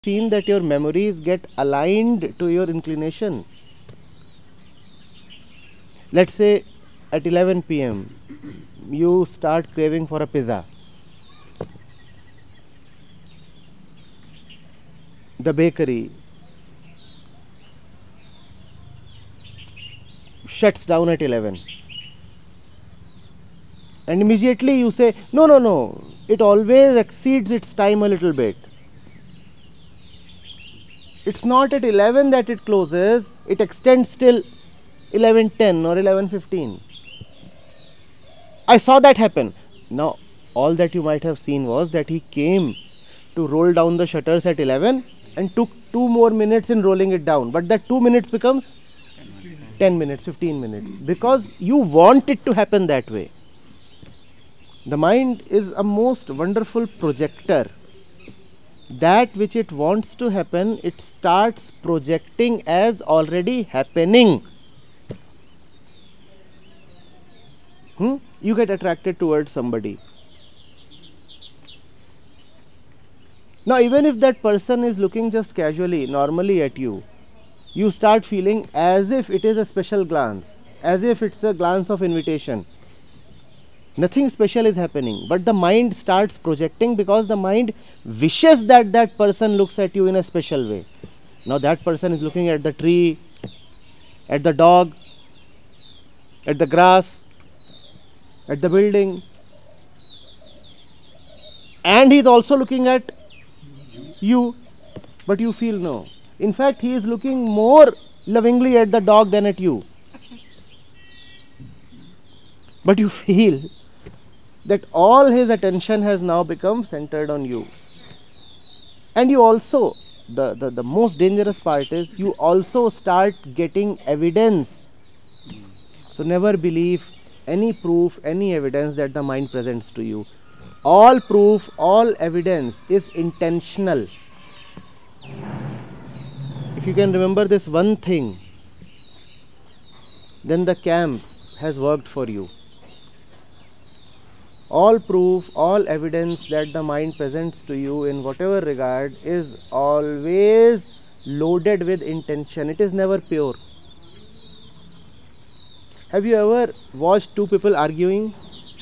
seen that your memories get aligned to your inclination? Let's say at 11 p.m. you start craving for a pizza. The bakery shuts down at 11. And immediately you say, no, it always exceeds its time a little bit. It's not at 11 that it closes, it extends till 11:10 or 11:15. I saw that happen. Now, all that you might have seen was that he came to roll down the shutters at 11 and took 2 more minutes in rolling it down. But that 2 minutes becomes 10 minutes, 15 minutes, because you want it to happen that way. The mind is a most wonderful projector. That which it wants to happen, it starts projecting as already happening. You get attracted towards somebody. Now, even if that person is looking just casually, normally at you, you start feeling as if it is a special glance, as if it's a glance of invitation. Nothing special is happening, but the mind starts projecting because the mind wishes that that person looks at you in a special way. Now that person is looking at the tree, at the dog, at the grass, at the building, and he is also looking at you, but you feel no. In fact, he is looking more lovingly at the dog than at you. But you feel that all his attention has now become centered on you. And you also, the most dangerous part is, you also start getting evidence. So never believe any proof, any evidence that the mind presents to you. All proof, all evidence is intentional. If you can remember this one thing, then the camp has worked for you. All proof, all evidence that the mind presents to you in whatever regard is always loaded with intention. It is never pure. Have you ever watched two people arguing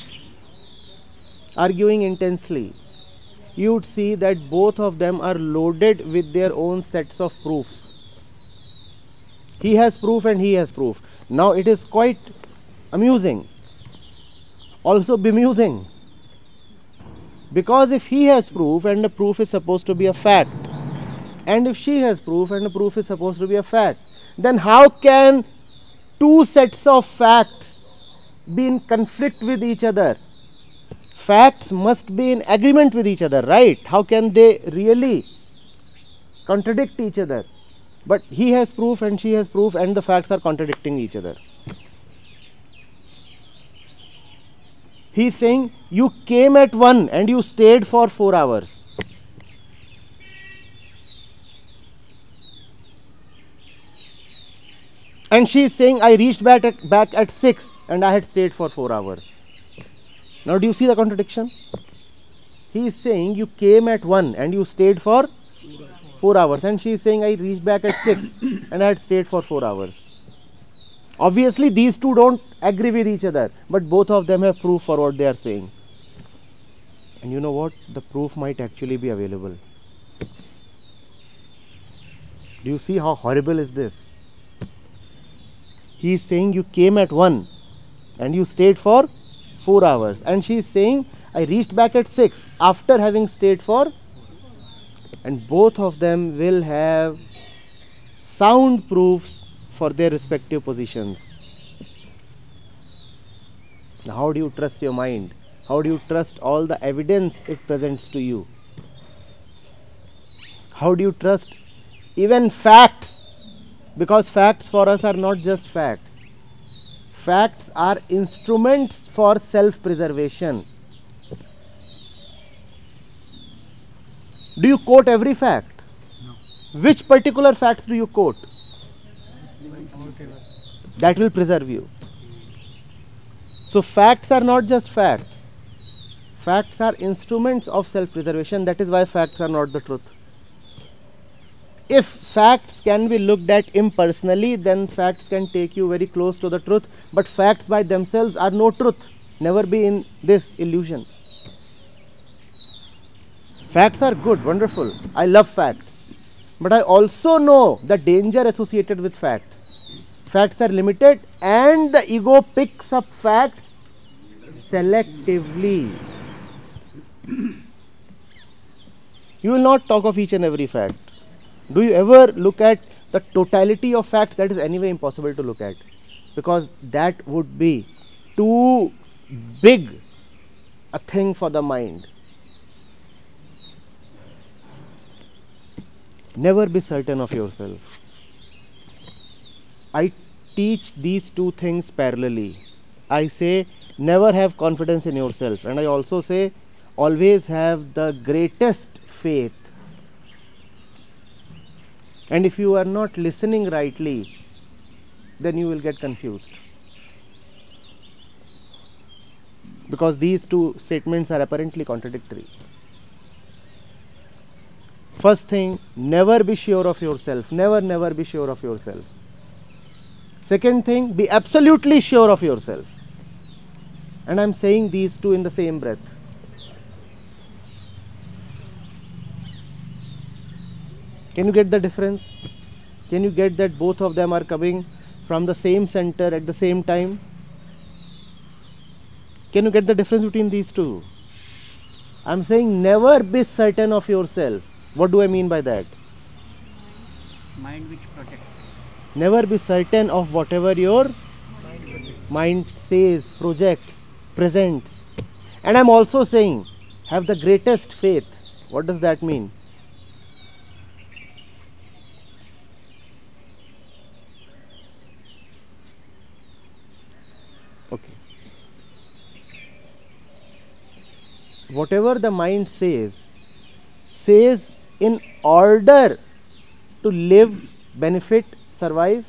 intensely? You would see that both of them are loaded with their own sets of proofs. He has proof and he has proof. Now it is quite amusing, also bemusing, because if he has proof and the proof is supposed to be a fact, and if she has proof and the proof is supposed to be a fact, then how can two sets of facts be in conflict with each other? Facts must be in agreement with each other, right? How can they really contradict each other? But he has proof and she has proof, and the facts are contradicting each other. He is saying, you came at 1 and you stayed for 4 hours. And she is saying, I reached back at 6 and I had stayed for 4 hours. Now do you see the contradiction? He is saying, you came at 1 and you stayed for 4 hours. And she is saying, I reached back at 6 and I had stayed for 4 hours. Obviously, these two don't agree with each other, but both of them have proof for what they are saying. And you know what? The proof might actually be available. Do you see how horrible is this? He is saying, you came at 1 and you stayed for 4 hours. And she is saying, I reached back at 6 after having stayed for. And both of them will have sound proofs for their respective positions. Now, how do you trust your mind? How do you trust all the evidence it presents to you? How do you trust even facts? Because facts for us are not just facts. Facts are instruments for self-preservation. Do you quote every fact? No. Which particular facts do you quote? That will preserve you. So facts are not just facts. Facts are instruments of self-preservation. That is why facts are not the truth. If facts can be looked at impersonally, then facts can take you very close to the truth, but facts by themselves are no truth. Never be in this illusion. Facts are good, wonderful. I love facts. But I also know the danger associated with facts. Facts are limited and the ego picks up facts selectively. You will not talk of each and every fact. Do you ever look at the totality of facts? That is anyway impossible to look at, because that would be too big a thing for the mind. Never be certain of yourself. I teach these two things parallelly. I say never have confidence in yourself, and I also say always have the greatest faith. And if you are not listening rightly, then you will get confused. Because these two statements are apparently contradictory. First thing, never be sure of yourself. Never, never be sure of yourself. Second thing, be absolutely sure of yourself. And I am saying these two in the same breath. Can you get the difference? Can you get that both of them are coming from the same center at the same time? Can you get the difference between these two? I am saying never be certain of yourself. What do I mean by that? Mind which projects. Never be certain of whatever your mind says, projects, presents. And I am also saying have the greatest faith. What does that mean? Okay. Whatever the mind says in order to live, benefit, survive.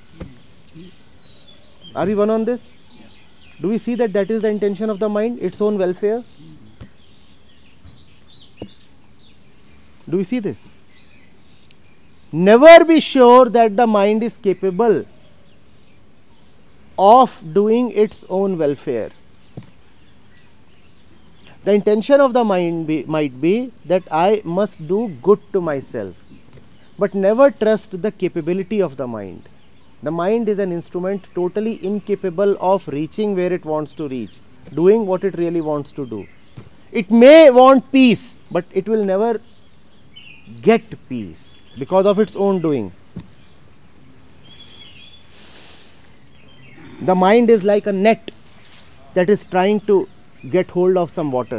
Are we one on this? Do we see that that is the intention of the mind, its own welfare? Do we see this? Never be sure that the mind is capable of doing its own welfare. The intention of the mind might be that I must do good to myself, but never trust the capability of the mind. The mind is an instrument totally incapable of reaching where it wants to reach, doing what it really wants to do. It may want peace, but it will never get peace because of its own doing. The mind is like a net that is trying to get hold of some water.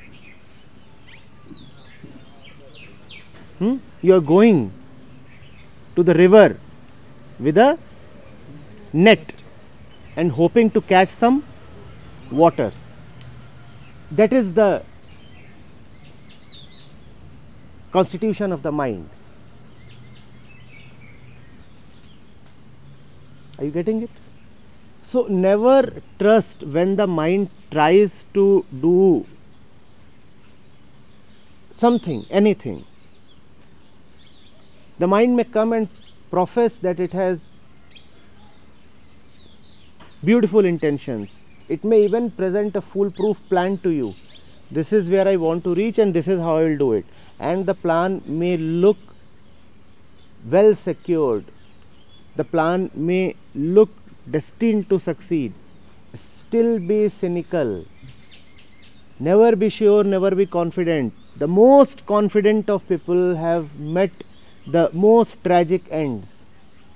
You are going to the river with a net and hoping to catch some water. That is the constitution of the mind. Are you getting it? So never trust when the mind tries to do something, anything. The mind may come and profess that it has beautiful intentions. It may even present a foolproof plan to you. This is where I want to reach and this is how I will do it. And the plan may look well secured. The plan may look destined to succeed. Still be cynical. Never be sure, never be confident. The most confident of people have met the most tragic ends.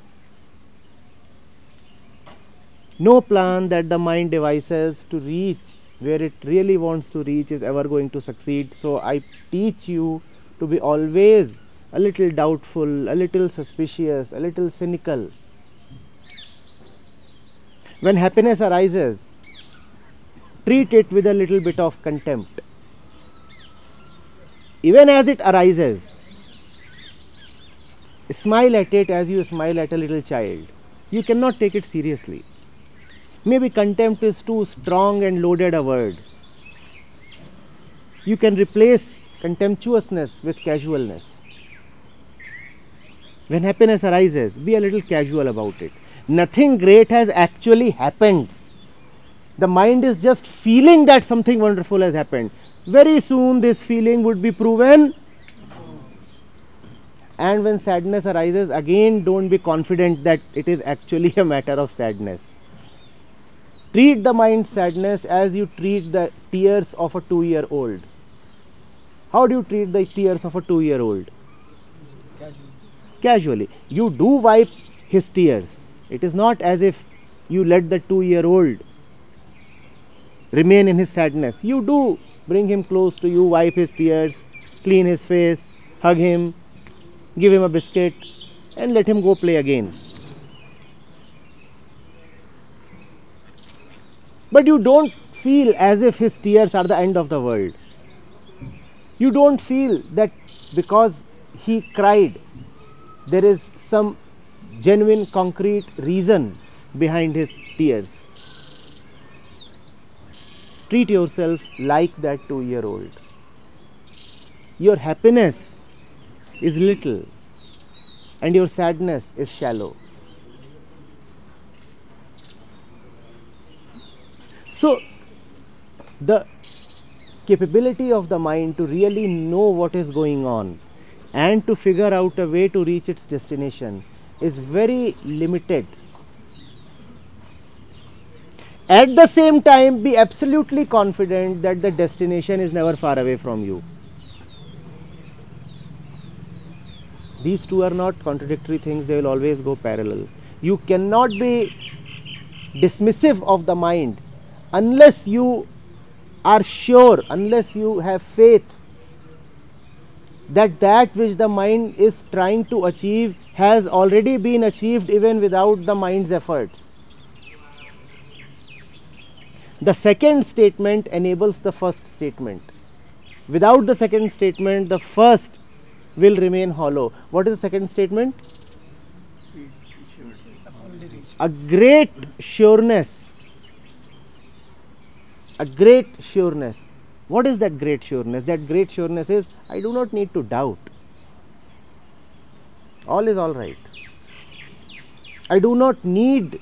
No plan that the mind devises to reach where it really wants to reach is ever going to succeed. So I teach you to be always a little doubtful, a little suspicious, a little cynical. When happiness arises, treat it with a little bit of contempt. Even as it arises, smile at it as you smile at a little child. You cannot take it seriously. Maybe contempt is too strong and loaded a word. You can replace contemptuousness with casualness. When happiness arises, be a little casual about it. Nothing great has actually happened. The mind is just feeling that something wonderful has happened. Very soon this feeling would be proven. And when sadness arises, again don't be confident that it is actually a matter of sadness. Treat the mind's sadness as you treat the tears of a 2-year-old. How do you treat the tears of a 2-year-old? Casually. You do wipe his tears. It is not as if you let the 2-year-old remain in his sadness. You do bring him close to you, wipe his tears, clean his face, hug him, give him a biscuit, and let him go play again. But you don't feel as if his tears are the end of the world. You don't feel that because he cried, there is some genuine, concrete reason behind his tears. Treat yourself like that 2-year-old. Your happiness is little and your sadness is shallow. So, the capability of the mind to really know what is going on and to figure out a way to reach its destination is very limited. At the same time, be absolutely confident that the destination is never far away from you. These two are not contradictory things, they will always go parallel. You cannot be dismissive of the mind unless you are sure, unless you have faith that that which the mind is trying to achieve has already been achieved even without the mind's efforts. The second statement enables the first statement. Without the second statement, the first will remain hollow. What is the second statement? A great sureness. A great sureness. What is that great sureness? That great sureness is, I do not need to doubt. All is all right. I do not need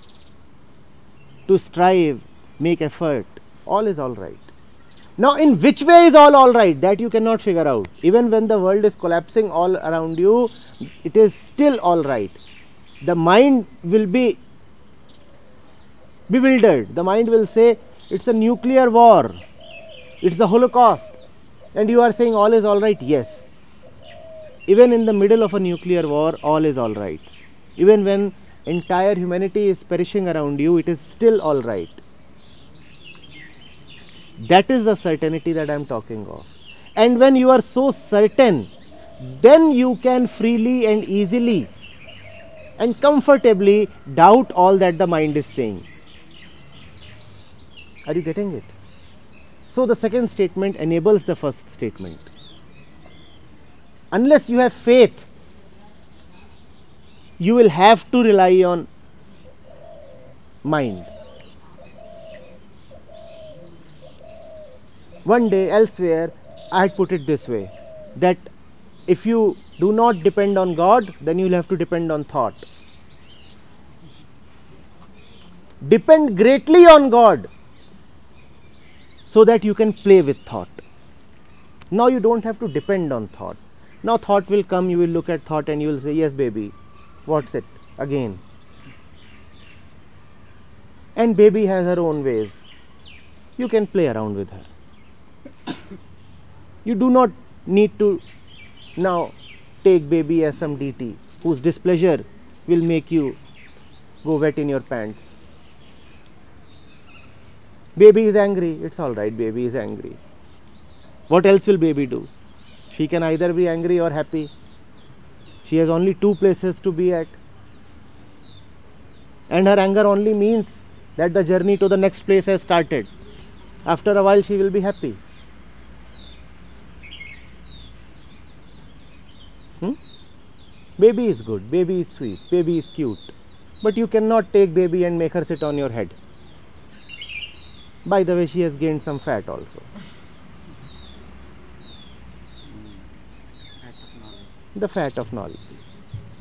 to strive, make effort. All is all right. Now, in which way is all right? That you cannot figure out. Even when the world is collapsing all around you, it is still all right. The mind will be bewildered. The mind will say, it's a nuclear war. It's the Holocaust. And you are saying all is all right? Yes. Even in the middle of a nuclear war, all is all right. Even when entire humanity is perishing around you, it is still all right. That is the certainty that I am talking of. And when you are so certain, then you can freely and easily and comfortably doubt all that the mind is saying. Are you getting it? So the second statement enables the first statement. Unless you have faith, you will have to rely on mind. One day elsewhere, I had put it this way, that if you do not depend on God, then you will have to depend on thought. Depend greatly on God so that you can play with thought. Now you don't have to depend on thought. Now thought will come, you will look at thought and you will say, yes baby, what's it again? And baby has her own ways. You can play around with her. You do not need to now take baby as some deity whose displeasure will make you go wet in your pants. Baby is angry, it's all right, baby is angry. What else will baby do? She can either be angry or happy. She has only two places to be at. And her anger only means that the journey to the next place has started. After a while she will be happy. Baby is good, baby is sweet, baby is cute. But you cannot take baby and make her sit on your head. By the way, she has gained some fat also. The fat of knowledge.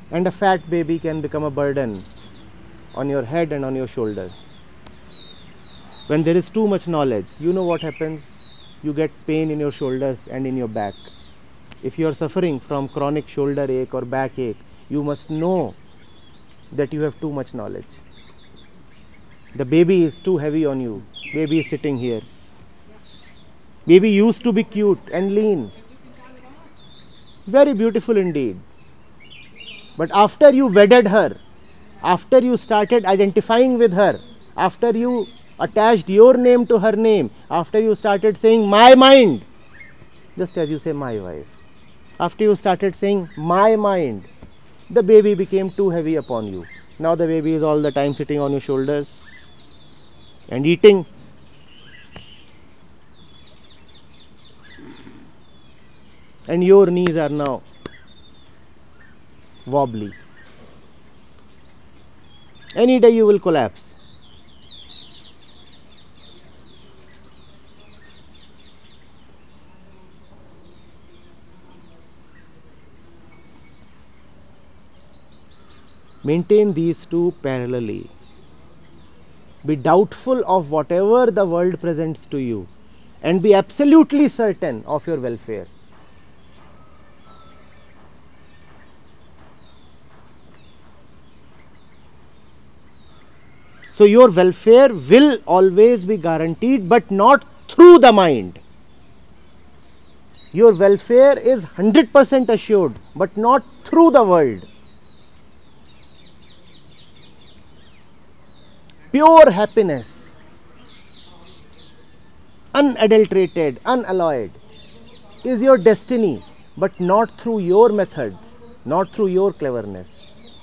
And a fat baby can become a burden on your head and on your shoulders. When there is too much knowledge, you know what happens? You get pain in your shoulders and in your back. If you are suffering from chronic shoulder ache or back ache, you must know that you have too much knowledge. The baby is too heavy on you. Baby is sitting here. Baby used to be cute and lean. Very beautiful indeed. But after you wedded her, after you started identifying with her, after you attached your name to her name, after you started saying my mind, just as you say my wife, after you started saying my mind, the baby became too heavy upon you. Now the baby is all the time sitting on your shoulders and eating. And your knees are now wobbly. Any day you will collapse. Maintain these two parallelly. Be doubtful of whatever the world presents to you and be absolutely certain of your welfare. So your welfare will always be guaranteed, but not through the mind. Your welfare is 100% assured, but not through the world. Pure happiness, unadulterated, unalloyed, is your destiny, but not through your methods, not through your cleverness.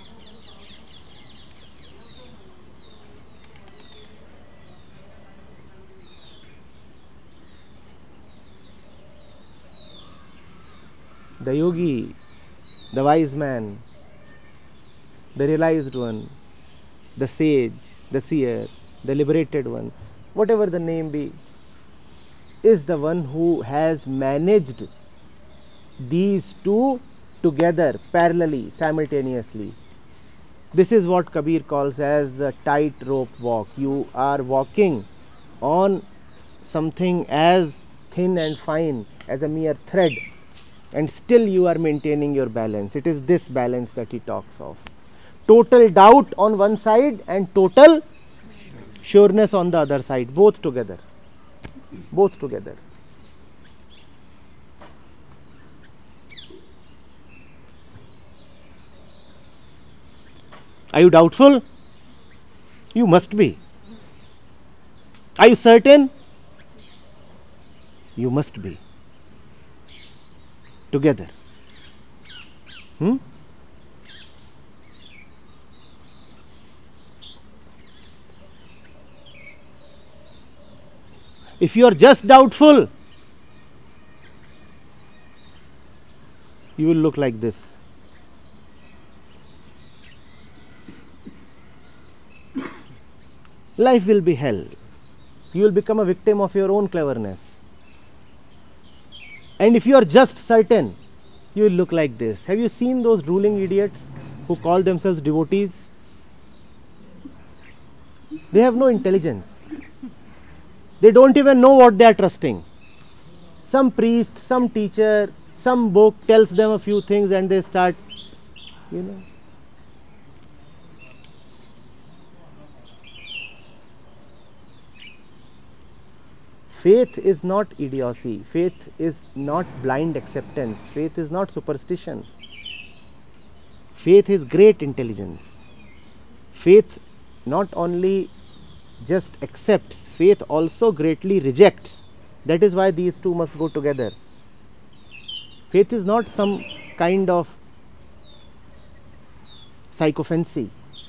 The yogi, the wise man, the realized one, the sage, the seer, the liberated one, whatever the name be, is the one who has managed these two together, parallelly, simultaneously. This is what Kabir calls as the tightrope walk. You are walking on something as thin and fine as a mere thread, and still you are maintaining your balance. It is this balance that he talks of. Total doubt on one side and total sureness on the other side, both together. Both together. Are you doubtful? You must be. Are you certain? You must be. Together. If you are just doubtful, you will look like this. Life will be hell. You will become a victim of your own cleverness. And if you are just certain, you will look like this. Have you seen those drooling idiots who call themselves devotees? They have no intelligence. They don't even know what they are trusting. Some priest, some teacher, some book tells them a few things and they start, Faith is not idiocy. Faith is not blind acceptance. Faith is not superstition. Faith is great intelligence. Faith not only just accepts, faith also greatly rejects. That is why these two must go together. Faith is not some kind of psychophancy.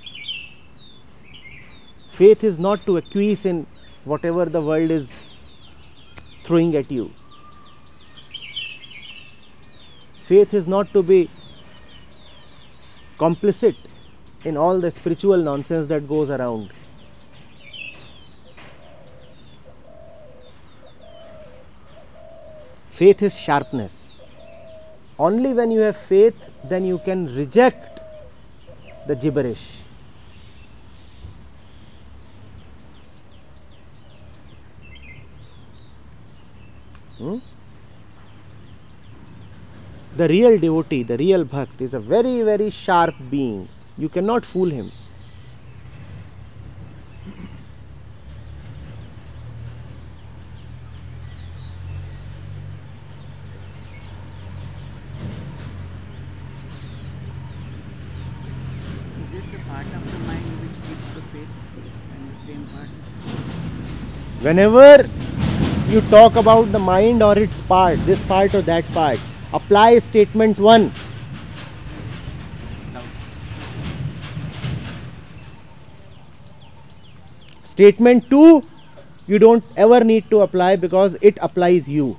Faith is not to acquiesce in whatever the world is throwing at you. Faith is not to be complicit in all the spiritual nonsense that goes around. Faith is sharpness. Only when you have faith, then you can reject the gibberish. The real devotee, the real bhakt is a very, very sharp being. You cannot fool him. Is it the part of the mind which keeps the faith and the same part? Whenever you talk about the mind or its part, this part or that part, apply statement 1. Statement 2, you don't ever need to apply because it applies you.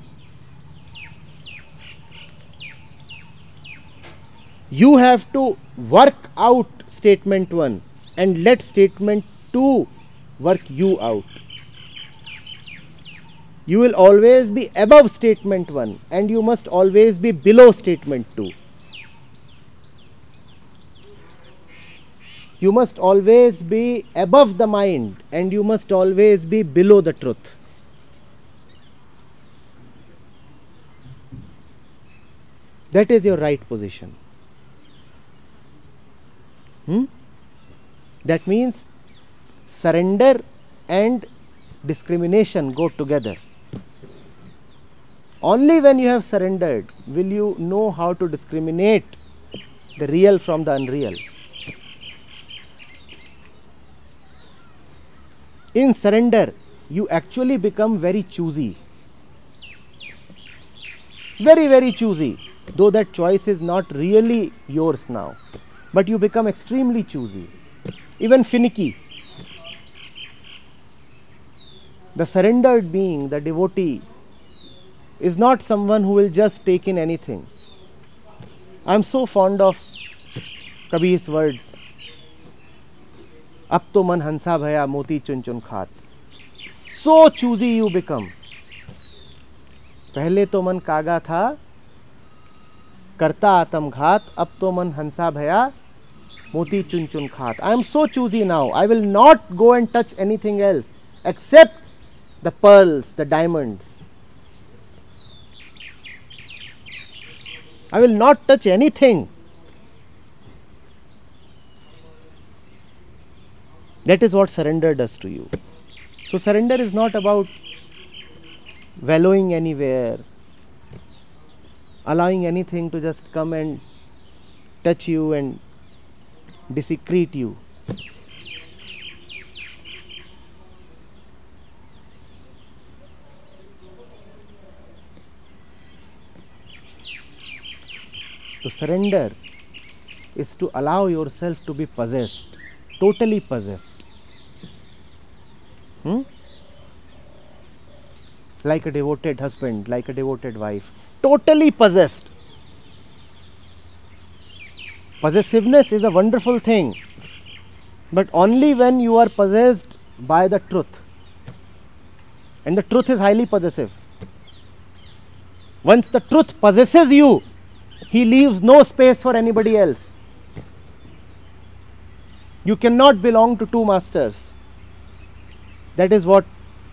You have to work out statement 1 and let statement 2 work you out. You will always be above statement 1 and you must always be below statement 2. You must always be above the mind and you must always be below the truth. That is your right position. That means surrender and discrimination go together. Only when you have surrendered will you know how to discriminate the real from the unreal. In surrender, you actually become very choosy. Very, very choosy. Though that choice is not really yours now. But you become extremely choosy. Even finicky. The surrendered being, the devotee, is not someone who will just take in anything. I am so fond of Kabir's words. Ab to man hansa bhaya moti chun chun khat. So choosy you become. पहले तो मन कागा था करता आत्म घात, अब तो मन हंसा भया मोती चुन चुन खात. I am so choosy now. I will not go and touch anything else except the pearls, the diamonds. I will not touch anything. That is what surrender does to you. So surrender is not about wallowing anywhere, allowing anything to just come and touch you and desecrate you. To surrender is to allow yourself to be possessed, totally possessed. Like a devoted husband, like a devoted wife, totally possessed. Possessiveness is a wonderful thing, but only when you are possessed by the truth. And the truth is highly possessive. Once the truth possesses you, he leaves no space for anybody else. You cannot belong to two masters. That is what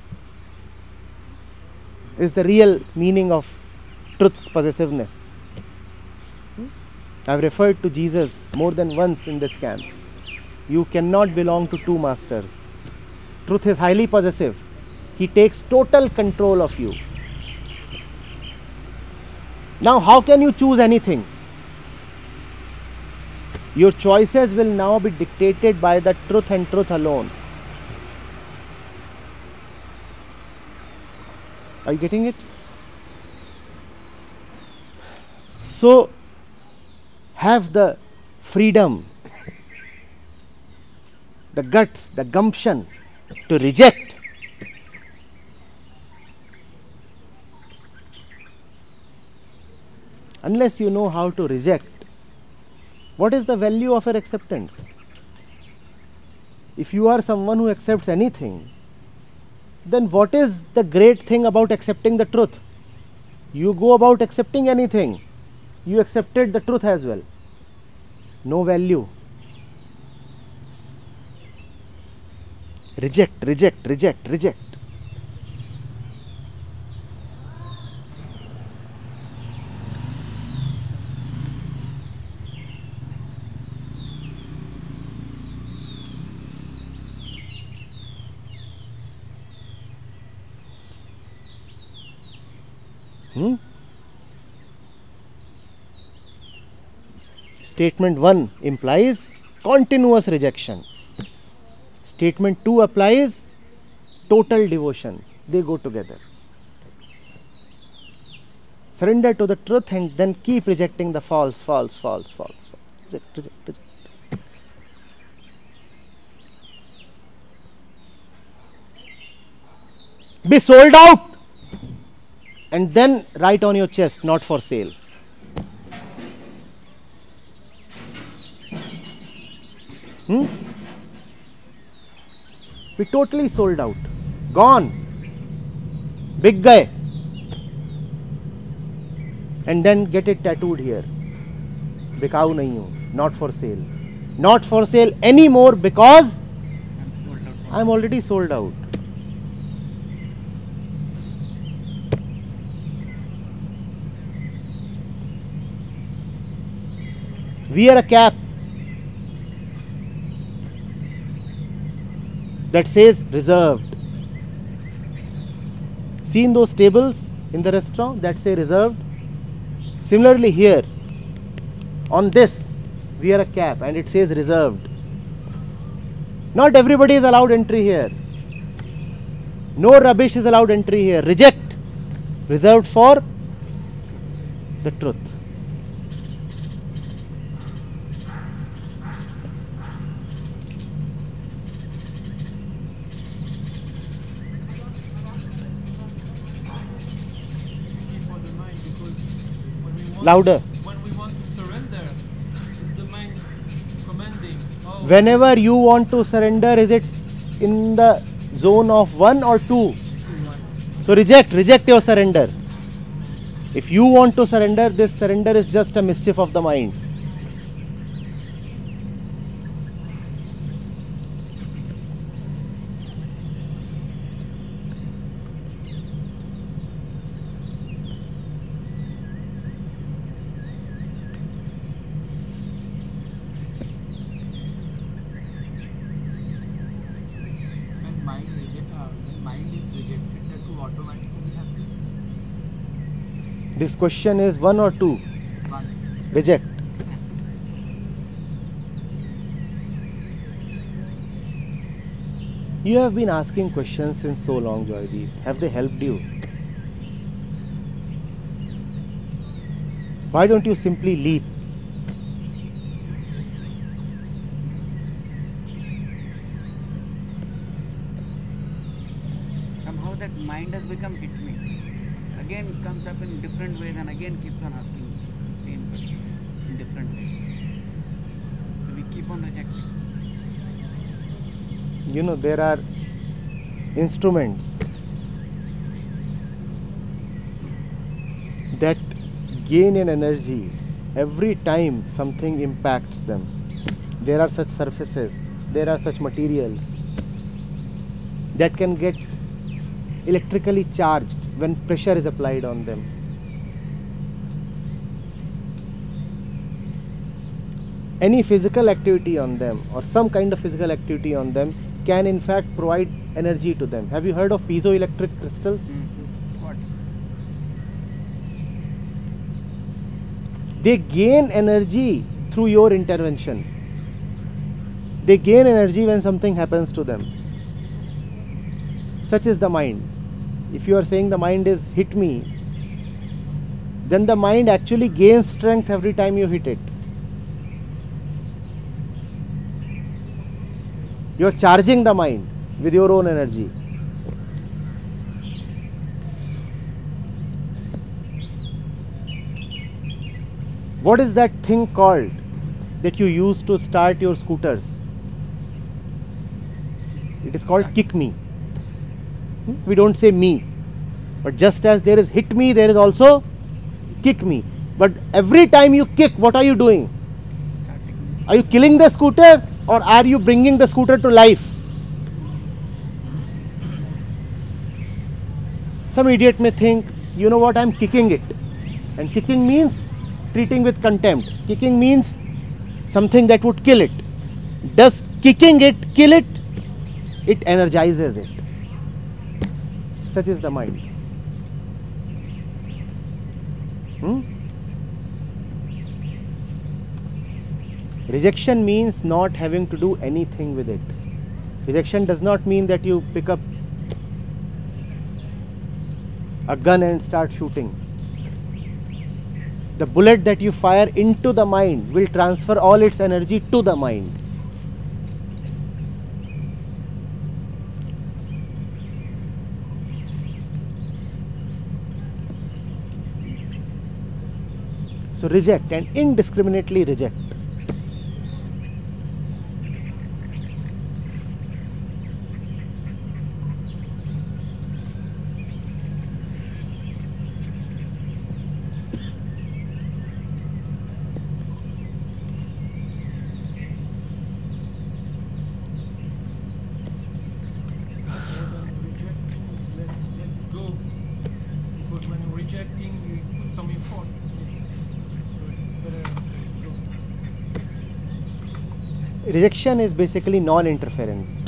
is the real meaning of truth's possessiveness. I have referred to Jesus more than once in this camp. You cannot belong to two masters. Truth is highly possessive. He takes total control of you. Now, how can you choose anything? Your choices will now be dictated by the truth and truth alone. Are you getting it? So, have the freedom, the guts, the gumption to reject. Unless you know how to reject, what is the value of your acceptance? If you are someone who accepts anything, then what is the great thing about accepting the truth? You go about accepting anything, you accepted the truth as well. No value. Reject, reject, reject, reject. Statement 1 implies continuous rejection. Statement 2 applies total devotion. They go together. Surrender to the truth and then keep rejecting the false, false, false, false. Reject, reject, reject. Be sold out and then write on your chest, not for sale. Be totally sold out. Gone. Big guy. And then get it tattooed here. Bikau nahi hu. Not for sale. Not for sale anymore because I'm already sold out. Wear a cap that says reserved. Seen those tables in the restaurant that say reserved? Similarly here, on this, wear a cap and it says reserved. Not everybody is allowed entry here. No rubbish is allowed entry here. Reject. Reserved for the truth. Louder. When we want to surrender, is the mind commanding? Oh, Whenever you want to surrender, is it in the zone of 1 or 2? So reject your surrender. If you want to surrender, this surrender is just a mischief of the mind. This question is 1 or 2? 1. Reject. You have been asking questions since so long, Joydeep. Have they helped you? Why don't you simply leap? Somehow that mind has become hit me. Again comes up in different ways and again keeps on asking the same question in different ways. So we keep on rejecting. You know, there are instruments that gain in energy every time something impacts them. There are such surfaces, there are such materials that can get electrically charged when pressure is applied on them. Any physical activity on them or some kind of physical activity on them can in fact provide energy to them. Have you heard of piezoelectric crystals? What? They gain energy through your intervention. They gain energy when something happens to them. Such is the mind. If you are saying the mind is hit me, then the mind actually gains strength every time you hit it. You are charging the mind with your own energy. What is that thing called that you use to start your scooters? It is called kick me. We don't say me, but just as there is hit me, there is also kick me. But every time you kick, what are you doing? Are you killing the scooter or are you bringing the scooter to life? Some idiot may think, you know what, I'm kicking it. And kicking means treating with contempt. Kicking means something that would kill it. Does kicking it kill it? It energizes it. Such is the mind. Rejection means not having to do anything with it. Rejection does not mean that you pick up a gun and start shooting. The bullet that you fire into the mind will transfer all its energy to the mind. So reject and indiscriminately reject. Rejection is basically non-interference.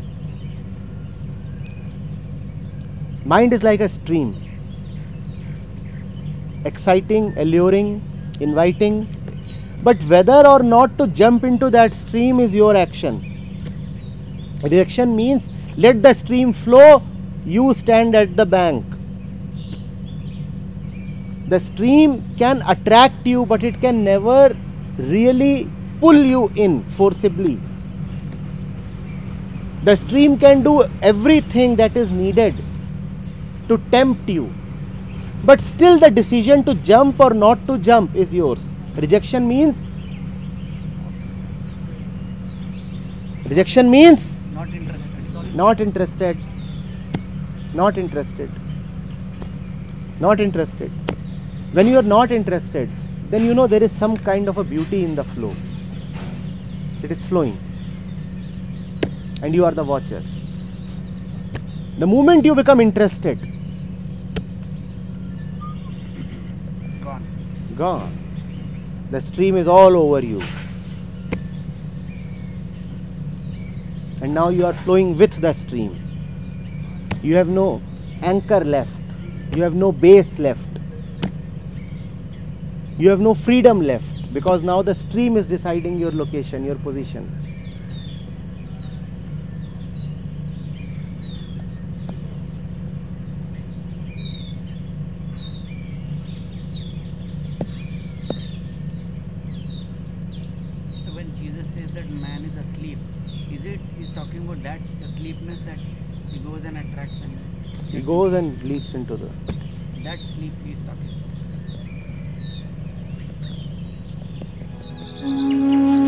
Mind is like a stream, exciting, alluring, inviting, but whether or not to jump into that stream is your action. Rejection means let the stream flow, you stand at the bank. The stream can attract you, but it can never really pull you in forcibly. The stream can do everything that is needed to tempt you, but still the decision to jump or not to jump is yours. Rejection means Not interested. not interested, not interested, not interested. When you are not interested, then you know there is some kind of a beauty in the flow. It is flowing and you are the watcher. The moment you become interested, gone. The stream is all over you. And now you are flowing with the stream. You have no anchor left. You have no base left. You have no freedom left, because now the stream is deciding your location, your position. So when Jesus says that man is asleep, is it he's talking about that asleepness that he goes and attracts and He goes and leaps into the... that sleep he's talking about?